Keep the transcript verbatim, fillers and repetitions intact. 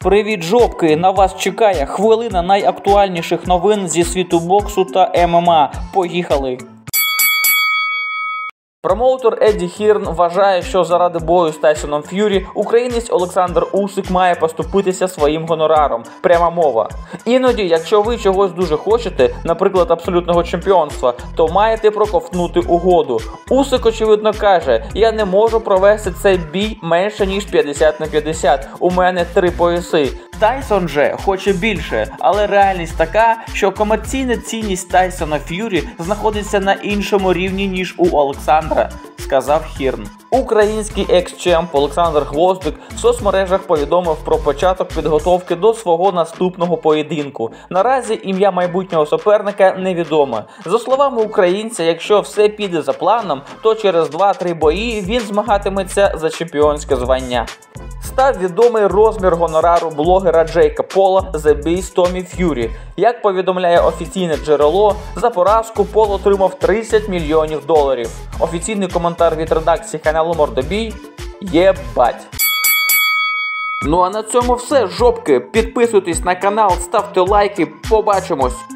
Привіт, жопки! На вас чекає хвилина найактуальніших новин зі світу боксу та ем ем а. Поїхали! Промоутер Едді Хірн вважає, що заради бою з Тайсоном Ф'юрі українець Олександр Усик має поступитися своїм гонораром. Пряма мова. Іноді, якщо ви чогось дуже хочете, наприклад, абсолютного чемпіонства, то маєте проковтнути угоду. Усик, очевидно, каже: я не можу провести цей бій менше ніж п'ятдесят на п'ятдесят, у мене три пояси. Тайсон же хоче більше, але реальність така, що комерційна цінність Тайсона Ф'юрі знаходиться на іншому рівні, ніж у Олександра, сказав Хірн. Український екс-чемп Олександр Гвоздик в соцмережах повідомив про початок підготовки до свого наступного поєдинку. Наразі ім'я майбутнього суперника невідоме. За словами українця, якщо все піде за планом, то через два-три бої він змагатиметься за чемпіонське звання. Став відомий розмір гонорару блогера Джейка Пола за бій з Томі Ф'юрі. Як повідомляє офіційне джерело, за поразку Пол отримав тридцять мільйонів доларів. Офіційний коментар від редакції каналу Мордобій – єбать. Ну а на цьому все, жопки. Підписуйтесь на канал, ставте лайки, побачимось.